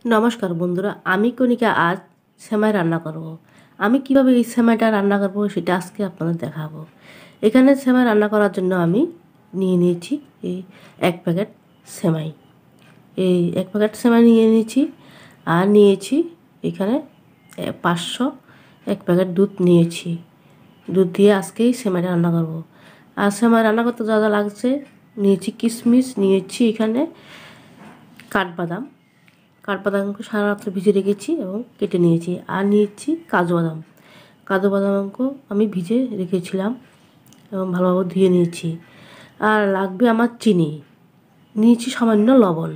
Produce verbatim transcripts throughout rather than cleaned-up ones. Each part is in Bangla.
নমস্কার বন্ধুরা, আমি কণিকা আজ সেমাই রান্না করব। আমি কিভাবে এই সেমাইটা রান্না করব সেটা আজকে আপনাদের দেখাবো। এখানে সেমাই রান্না করার জন্য আমি নিয়ে নিয়েছি এই এক প্যাকেট সেমাই। এই এক প্যাকেট সেমাই নিয়ে নিয়েছি আর নিয়েছি এখানে পাঁচশো এক প্যাকেট দুধ নিয়েছি। দুধ দিয়ে আজকেই সেমাইটা রান্না করব। আর সেমাই রান্না করতে যা যা লাগছে নিয়েছি কিশমিশ, নিয়েছি এখানে কাঠবাদাম কাঠবাদামকে সারা রাত্রে ভিজে রেখেছি এবং কেটে নিয়েছি। আর নিয়েছি কাজু বাদাম কাজু বাদামকেও আমি ভিজে রেখেছিলাম এবং ভালোভাবে ধুয়ে নিয়েছি। আর লাগবে আমার চিনি, নিয়েছি সামান্য লবণ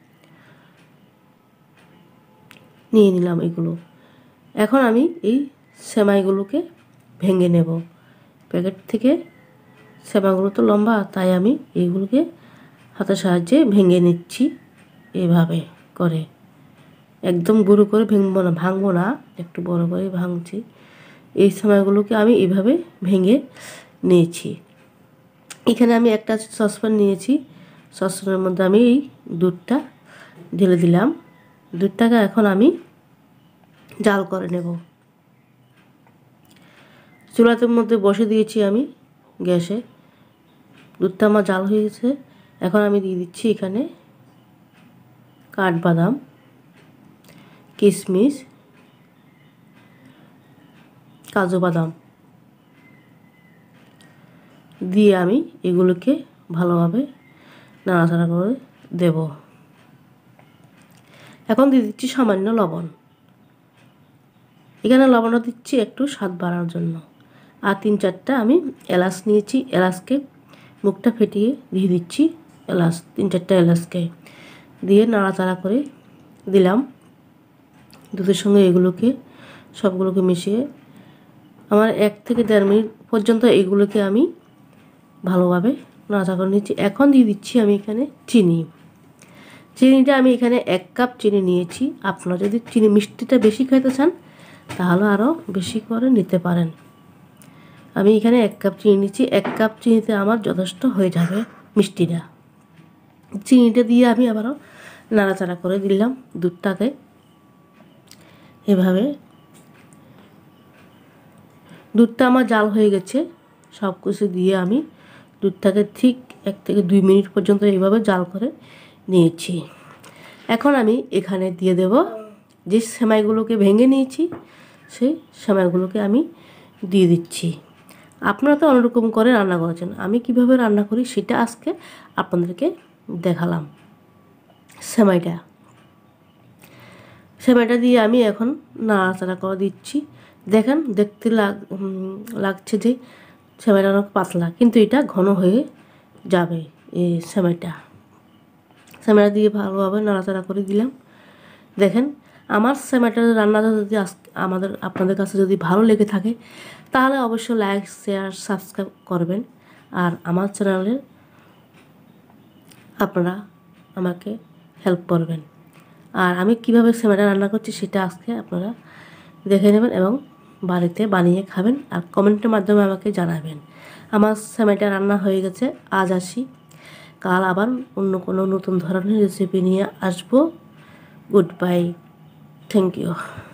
নিয়ে নিলাম এগুলো। এখন আমি এই সেমাইগুলোকে ভেঙে নেব। প্যাকেট থেকে সেমাইগুলো তো লম্বা, তাই আমি এইগুলোকে হাতের সাহায্যে ভেঙে নিচ্ছি। এভাবে করে একদম গুঁড়ো করে ভেঙবো না ভাঙবো না একটু বড় করে ভাঙছি। এই সেমাইগুলোকে আমি এইভাবে ভেঙে নিয়েছি। এখানে আমি একটা সসপ্যান নিয়েছি। সসপ্যানের মধ্যে আমি এই দুধটা ঢেলে দিলাম। দুধটাকে এখন আমি জাল করে নেব। চুলাতের মধ্যে বসে দিয়েছি আমি গ্যাসে। দুধটা আমার জাল হয়ে গেছে। এখন আমি দিয়ে দিচ্ছি এখানে কাঠবাদাম, কিশমিশ, কাজু বাদাম দিয়ে আমি এগুলোকে ভালোভাবে নাড়াচাড়া করে দেব। এখন দিয়ে দিচ্ছি সামান্য লবণ। এখানে লবণটা দিচ্ছি একটু স্বাদ বাড়ানোর জন্য। আর তিন চারটা আমি এলাচ নিয়েছি, এলাচকে মুখটা ফেটিয়ে দিয়ে দিচ্ছি। এলাচ তিন চারটা এলাচকে দিয়ে নাড়াচাড়া করে দিলাম দুধের সঙ্গে। এগুলোকে সবগুলোকে মিশিয়ে আমার এক থেকে দেড় মিনিট পর্যন্ত এগুলোকে আমি ভালোভাবে নাড়াচাড়া করে নিচ্ছি। এখন দিয়ে দিচ্ছি আমি এখানে চিনি। চিনিটা আমি এখানে এক কাপ চিনি নিয়েছি। আপনারা যদি চিনি মিষ্টিটা বেশি খেতে চান তাহলে আরও বেশি করে নিতে পারেন। আমি এখানে এক কাপ চিনি নিচ্ছি। এক কাপ চিনিতে আমার যথেষ্ট হয়ে যাবে মিষ্টিটা। চিনিটা দিয়ে আমি আবারও নাড়াচাড়া করে দিলাম দুধটাকে। এভাবে দুধটা আমার জাল হয়ে গেছে। সব কিছু দিয়ে আমি দুধটাকে ঠিক এক থেকে দুই মিনিট পর্যন্ত এইভাবে জাল করে নিয়েছি। এখন আমি এখানে দিয়ে দেব যে সেমাইগুলোকে ভেঙে নিয়েছি, সেই সেমাইগুলোকে আমি দিয়ে দিচ্ছি। আপনারা তো অন্যরকম করে রান্না করেছেন, আমি কিভাবে রান্না করি সেটা আজকে আপনাদেরকে দেখালাম। সেমাইটা সেমাইটা দিয়ে আমি এখন নাড়াচাড়া করে দিচ্ছি। দেখেন দেখতে লাগ লাগছে যে সেমাইটা অনেক পাতলা, কিন্তু এটা ঘন হয়ে যাবে। এই সেমাইটা সেমাইটা দিয়ে ভালোভাবে নাড়াচাড়া করে দিলাম। দেখেন আমার সেমাইটা রান্নাটা যদি আমাদের আপনাদের কাছে যদি ভালো লেগে থাকে তাহলে অবশ্যই লাইক, শেয়ার, সাবস্ক্রাইব করবেন। আর আমার চ্যানেলে আপনারা আমাকে হেল্প করবেন। আর আমি কিভাবে সেমাইটা রান্না করছি সেটা আজকে আপনারা দেখে নেবেন এবং বাড়িতে বানিয়ে খাবেন আর কমেন্টের মাধ্যমে আমাকে জানাবেন। আমার সেমাইটা রান্না হয়ে গেছে। আজ আসি, কাল আবার অন্য কোনো নতুন ধরনের রেসিপি নিয়ে আসবো। Good bye, thank you.